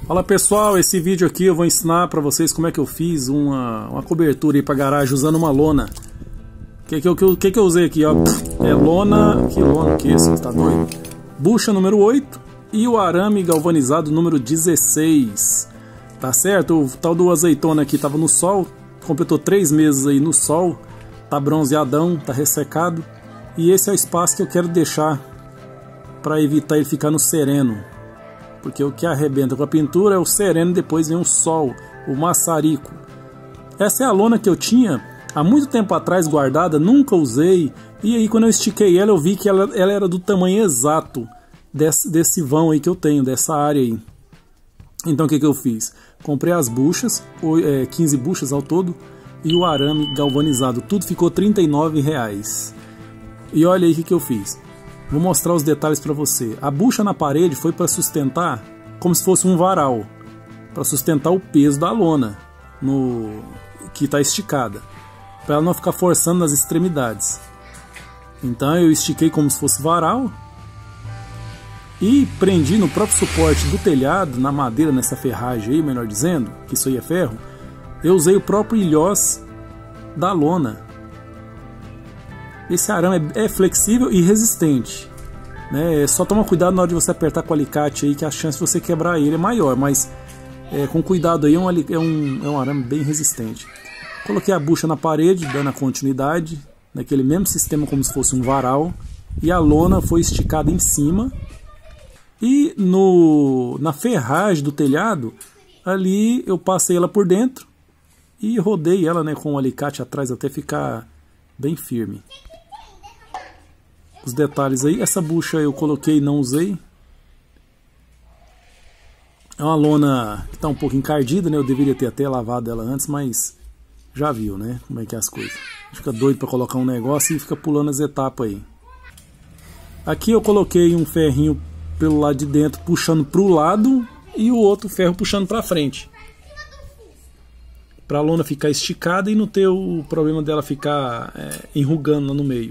Fala pessoal, esse vídeo aqui eu vou ensinar para vocês como é que eu fiz uma cobertura aí para garagem usando uma lona. O que eu usei aqui, ó? É lona, que lona que é esse? Tá doido? Bucha número 8 e o arame galvanizado número 16. Tá certo? O tal do azeitona aqui tava no sol, completou 3 meses aí no sol, tá bronzeadão, tá ressecado. E esse é o espaço que eu quero deixar para evitar ele ficar no sereno. Porque o que arrebenta com a pintura é o sereno, depois vem o sol, o maçarico. Essa é a lona que eu tinha há muito tempo atrás guardada, nunca usei. E aí quando eu estiquei ela, eu vi que ela era do tamanho exato desse vão aí que eu tenho, dessa área aí. Então o que eu fiz? Comprei as buchas, 15 buchas ao todo, e o arame galvanizado. Tudo ficou R$39. E olha aí o que eu fiz. Vou mostrar os detalhes para você. A bucha na parede foi para sustentar como se fosse um varal, para sustentar o peso da lona que está esticada, para ela não ficar forçando nas extremidades. Então eu estiquei como se fosse varal e prendi no próprio suporte do telhado, na madeira, nessa ferragem aí, melhor dizendo, que isso aí é ferro. Eu usei o próprio ilhós da lona. Esse arame é flexível e resistente, né? Só toma cuidado na hora de você apertar com o alicate aí, que a chance de você quebrar ele é maior, mas com cuidado aí é um arame bem resistente. Coloquei a bucha na parede, dando a continuidade, naquele mesmo sistema como se fosse um varal, e a lona foi esticada em cima. E na ferragem do telhado, ali eu passei ela por dentro e rodei ela, né, com o alicate atrás até ficar bem firme. Os detalhes aí, essa bucha eu coloquei e não usei. É uma lona que está um pouco encardida, né? Eu deveria ter até lavado ela antes, mas já viu, né? Como é que é as coisas. Fica doido para colocar um negócio e fica pulando as etapas aí. Aqui eu coloquei um ferrinho pelo lado de dentro, puxando para o lado, e o outro ferro puxando para frente. Para a lona ficar esticada e não ter o problema dela ficar enrugando lá no meio.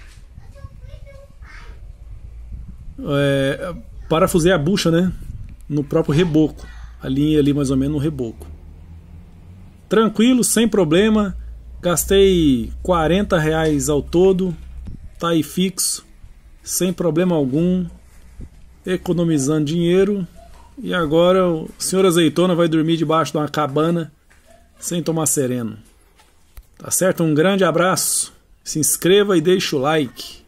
Parafusei a bucha, né, no próprio reboco, alinhei ali mais ou menos no reboco. Tranquilo, sem problema. Gastei R$40 ao todo, tá aí fixo, sem problema algum, economizando dinheiro. E agora o senhor Azeitona vai dormir debaixo de uma cabana sem tomar sereno. Tá certo? Um grande abraço, se inscreva e deixe o like.